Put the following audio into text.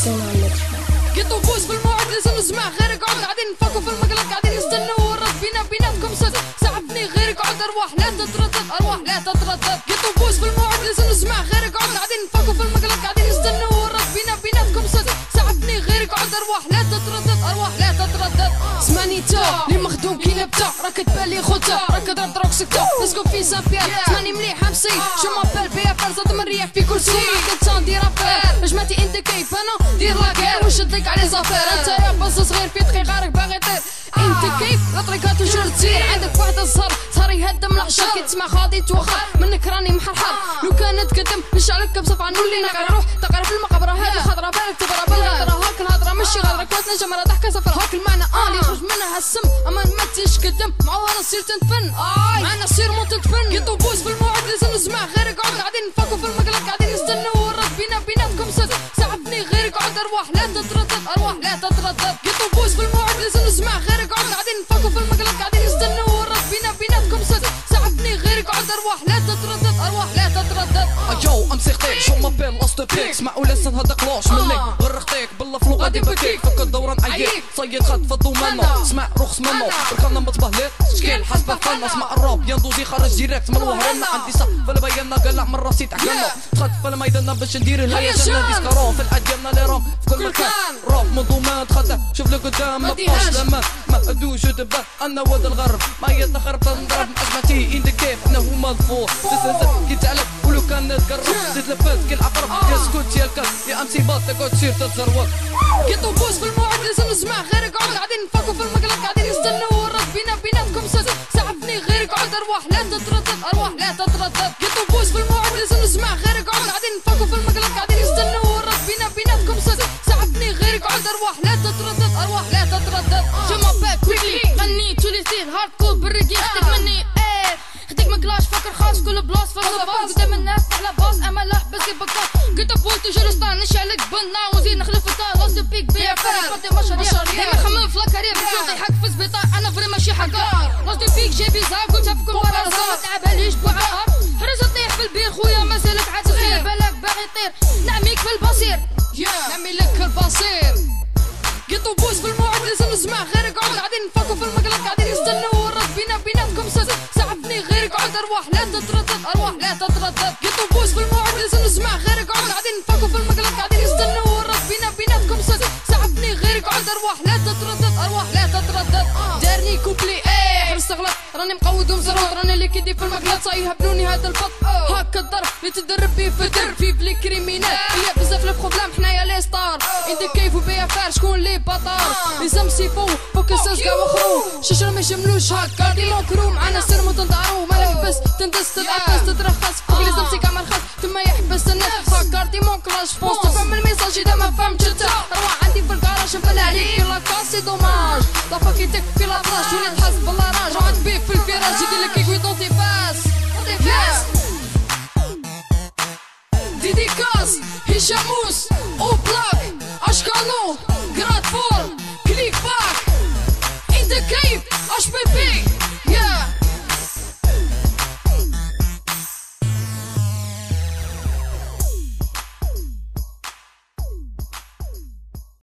قطو بوس في الموعد لازم نسمع غيرك عود قاعدين نفكوا في المقلب قاعدين نستنوا ورد بيناتكم صد ساعدني غيرك عود ارواح لا تتردد ارواح لا تتردد قطو بوس في الموعد لازم نسمع غيرك عود قاعدين نفكوا في المقلب قاعدين نستنوا ورد بيناتكم صد ساعدني غيرك عود ارواح لا تتردد ارواح لا تتردد اسمعني تا لي مخدوم كي نبدا راك تبالي خوتا راك تضرب روك سكتا نسكن في سافير اسمعني مليح همسي جو مابيل بيا فرزة مريح في كرسي كنت ندير افير جمعتي انت كيف انا دير لاكير وشدك على زافير انت يا باص صغير في دقيقة راك باغي طير انت كيف الطريقة توجور تسير عندك واحد الزهر صار يهدم العشاء كي تسمع خاضي توخر منك راني محرحر لو كانت قدم نشعلك بصفعة نولي نقرا روح تقرا في المقبرة هذه خضرا بالك تقرا بالغدرة هاك الهضرة ماشي غدرة كوات نجم راه ضحكة صفرا هاك المعنى اللي يخرج منها السم اما ما تشقدم معاها نصير تنتفن معانا نصير مو تنتفن قطو بوس في الموعد لازم نسمع غيرك عود قاعدين نفكوا في المقلب قاعدين نستنوا ورد بيناتكم صد ساعدني غيرك عود ارواح لا تتردد ارواح لا تتردد قطو بوس في الموعد لازم نسمع غيرك عود قاعدين نفكوا في المقلب قاعدين نستنوا ورد بيناتكم صد ساعدني غيرك عود ارواح لا تتردد ارواح لا تتردد اجو امسيختيك شو مابيل لاست بيك اسمعوا لسن هذا قلاش منك غرختيك بالله غادي بكيك فك الدوران عييك صيد خد فضو منه اسمع رخص منه بركنا متبهلت شكيل حسب فن اسمع الراب يندوزي خرج ديريكت من وهرنا عندي صح فالبينا قلع من راسي تعقلنا دخلت في الميدان باش ندير الهيا جنة ديسكارون في الاديان لي رام في كل مكان راب منظومة تخدى شوف لقدام ما بقاش لما ما ادوش تبان انا ود الغرب ما يتخرب تنضرب ازمتي عندك كيف انا هما الفوق تسلسل كي تعلق ولو كان نتقرب تتلفت كل عقرب يسكت يا الكل يا امسي باط تقعد تصير تتزروق قطو بوس في الموعد لازم نسمع غيرك عود قاعدين نفكوا في المقلب قاعدين نستنوا ورد بيناتكم صد ساعدني غيرك عود ارواح لا تتردد ارواح لا تتردد قطو بوس في الموعد لازم نسمع غيرك عود قاعدين نفكوا في المقلب قاعدين نستنوا ورد بيناتكم صد ساعدني غيرك عود ارواح لا تتردد ارواح لا تتردد جو مابيل كويكلي غني تولي ستيل هارد كور بالريدي خدك مني خدك من كلاش فكر خاص كل بلاص في الرباط قدام الناس على باص اما لا بس يبقى قلت بوي توجور ستان نشعلك بنا ونزيد نخلف الطار لاست بيك بيا فرق فاتي مشاريع ديما نخمم في لاكارير بجوطي حق في سبيطار انا فري ماشي حقار لاست بيك جيبي زار قلت بكم برا زار تعبها ليش بوعار حرز طيح في البير خويا مازالك عاد خير بالك باغي يطير نعميك في البصير نعمي لك البصير قطو بوس في الموعد لازم نسمع غيرك عود قاعدين نفكوا في المقلب قاعدين نستنوا ورد بيناتكم صد ساعدني غيرك عود ارواح لا تتردد ارواح لا تتردد قطو بوس في الموعد لازم نسمع غيرك عود قاعدين نفكوا في المقلب قاعدين نستنوا ورد بيناتكم صد ساعدني غيرك عود ارواح لا تتردد ارواح لا تتردد دارني كوبلي حرص غلط راني مقود ومزروط راني اللي كيدي في المقلب صايها بنوني هذا البط هاكا الضرب اللي تدرب بيه في الدرب في بلي كريمينال هي بزاف البروبلام حنايا لي ستار انت كيف وبيا فار شكون لي بطار لازم سيفو فوق الساس كاع وخرو شجر ما يشملوش هاكا دي لونكرو معانا سير متنضعرو ما نحبس تندس تتعبس تترخص فوق لازم سي كاع مرخص تما يحبس الناس هاكا دي مون كلاش بوست تفهم الميساج اذا ما فهمتش انت روح عندي في الكراج نفل عليك لا كاسي دوماج لا فاكيتك في لا فلاش ولي تحس باللاراج عاد بيه في الفراج يدير لك كيك طونتي باس ديديكاس هشاموس